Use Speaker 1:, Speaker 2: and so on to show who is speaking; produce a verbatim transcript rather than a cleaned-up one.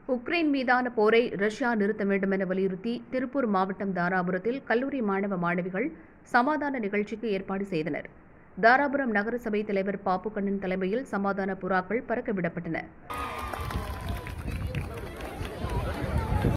Speaker 1: Ukraine மீதான போரை Russia நிறுத்த வேண்டும் என வலியுறுத்தி திருப்பூர் மாவட்டம் தாராபுரத்தில் கல்லூரி மாணவ மாணவிகள் சமாதான நிகழ்ச்சிக்கு ஏற்பாடு செய்தனர். தாராபுரம் நகரசபை தலைவர் பாப்புக்கண்ணன் தலைமையில் சமாதான புறாக்கள் பறக்கவிடப்பட்டன.